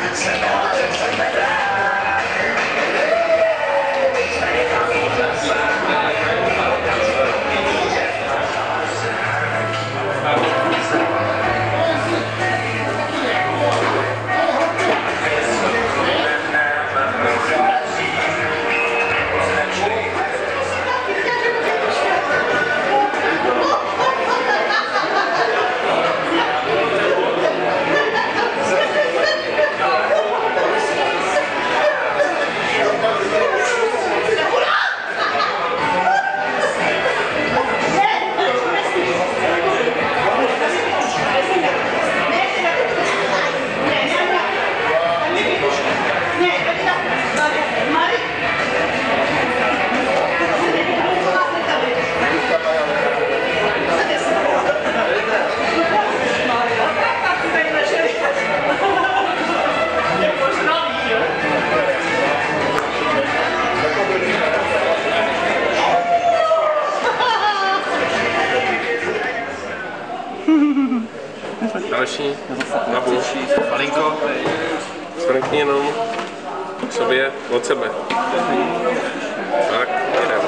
Další, Nabu, malinko, zvrkni jenom k sobě od sebe. Tak, jedem.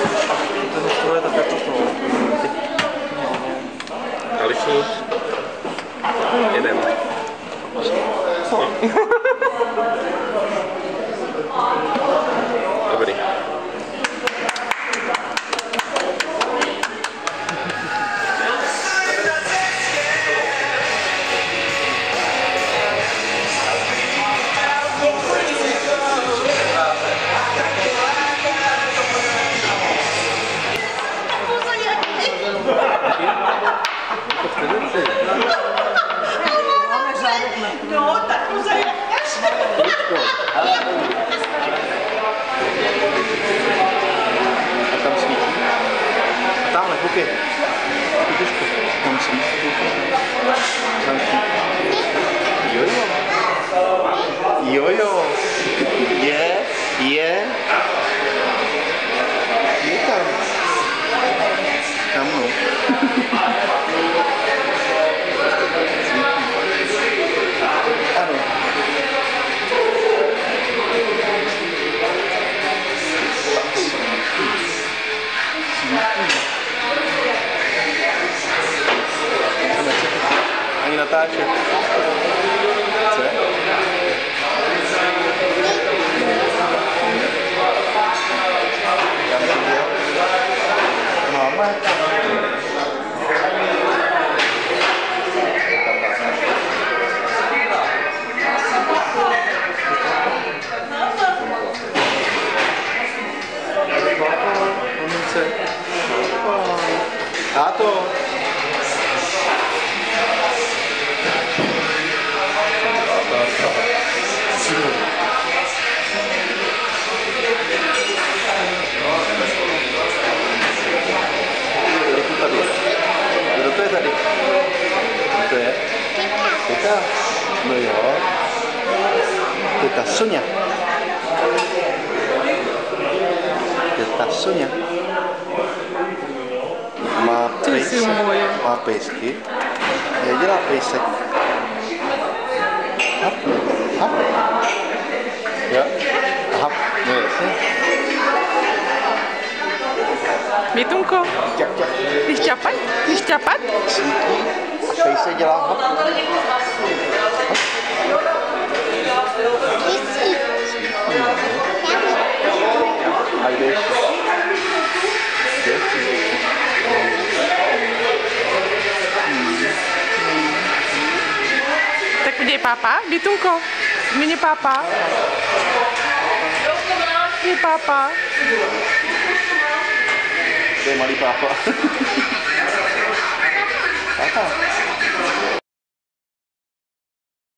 Další, jedem. Dobrý. No, tak to zajakáš. A tam svítí. A tamhle, koukej. Kutušku. Tam svítí. Tam svítí. Jojo. Jojo. Je. Je tam. Tam no. Ano. Ani natáčet. Chce? Máme. Táto. Kdo to je tady? Kdo to je? Teta. No jo. Teta Soňa. Teta Soňa. Má pejsek. Má pejsky. Jak dělá pejsek? Hap. Hap. Jo. Hap. No jasně. Mitunko, chceš čapat? Chceš čapat? Svítí. A pejsek dělá hap. A jde ještě. Tak udělej pápa, Mitunko. Změni pápa. Je pápa. To je malý pápa. Pápa.